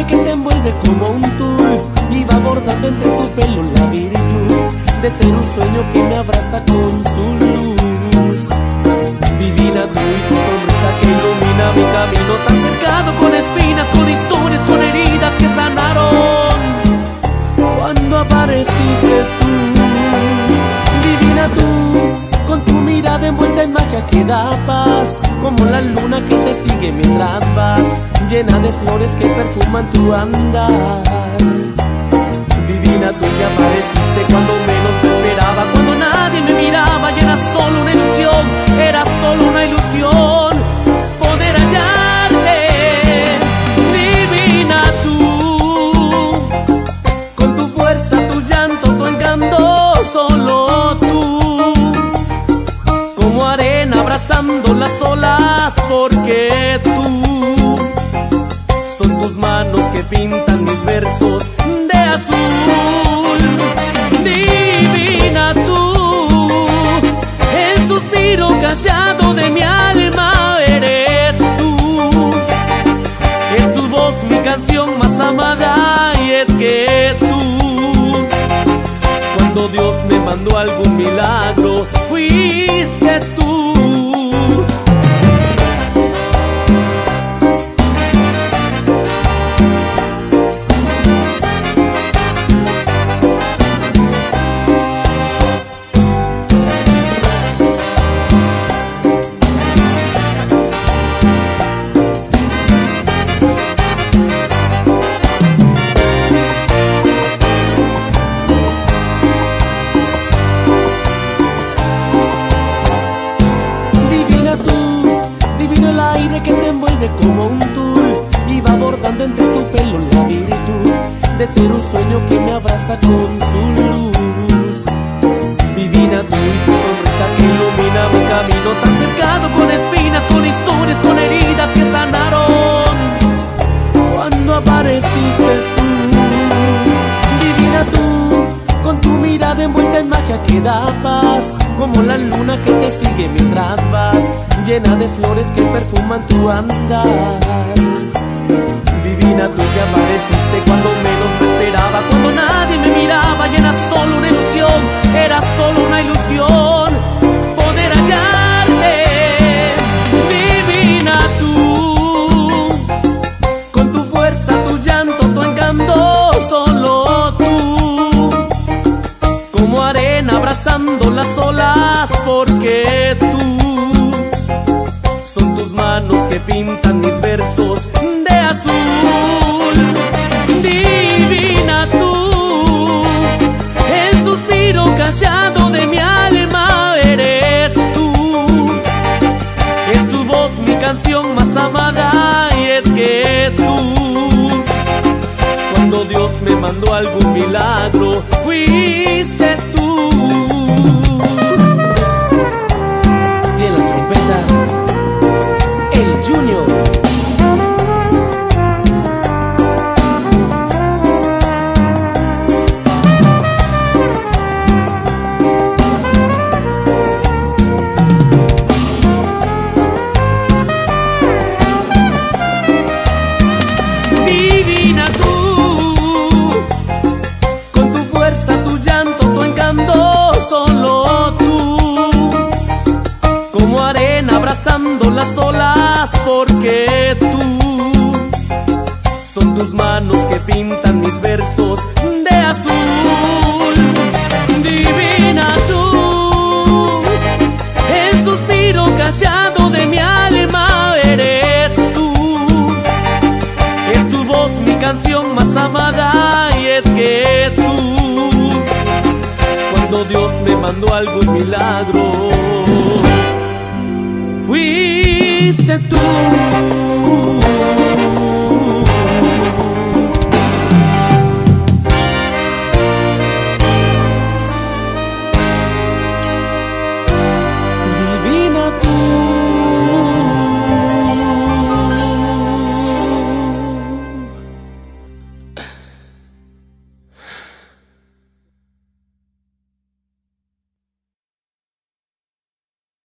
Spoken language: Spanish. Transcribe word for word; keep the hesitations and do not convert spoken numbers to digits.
que te envuelve como un tul y va bordando entre tu pelo la virtud de ser un sueño que me abraza con su luz. Divina tú y tu sonrisa que ilumina mi camino tan cercado, con espinas, con historias, con heridas que sanaron cuando apareciste tú. Divina tú, con tu mirada envuelta en magia que da paz, como la luna que te sigue mientras vas, llena de flores que perfuman tu andar. Divina tú que apareciste cuando menos te esperaba, cuando nadie me miraba y era solo una ilusión, era solo una ilusión poder hallarte. Divina tú, con tu fuerza, tu llanto, tu encanto, solo tú, como arena abrazando las olas, porque tú son tus manos que pintan mis versos de azul. Divina tú, el suspiro callado de mi alma eres tú. Es tu voz mi canción más amada, y es que tú, cuando Dios me mandó algún milagro, fuiste tú. Divino el aire que te envuelve como un tul y va bordando entre tu pelo la virtud de ser un sueño que me abraza con su luz. Divina tú y tu sonrisa que ilumina mi camino tan cercado, con espinas, con historias, con heridas que sanaron cuando apareciste tú. Divina tú, con tu mirada envuelta en magia que da paz, como la luna que te sigue mientras vas, llena de flores que perfuman tu andar. Divina tú que apareciste cuando menos me esperaba, cuando nadie me miraba y era solo una ilusión, era solo una ilusión poder hallarte. Divina tú, con tu fuerza, tu llanto, tu encanto, solo tú, como arena abrazando las olas, porque tú son tus manos que pintan mis versos de azul. Divina tú, el suspiro callado de mi alma eres tú. Es tu voz mi canción más amada, y es que tú, cuando Dios me mandó algún milagro, fuiste tú. Y en la trompeta, el Junior. Divina tú, con tu fuerza, tu llanto, tu encanto, solo tú, como arena abrazando las olas, porque tú son tus manos que pintan mis versos de azul. Divina tú, el suspiro callado de mi alma eres tú. Es tu voz mi canción más amada, y es que tú, cuando Dios me mandó algún milagro, fuiste tú.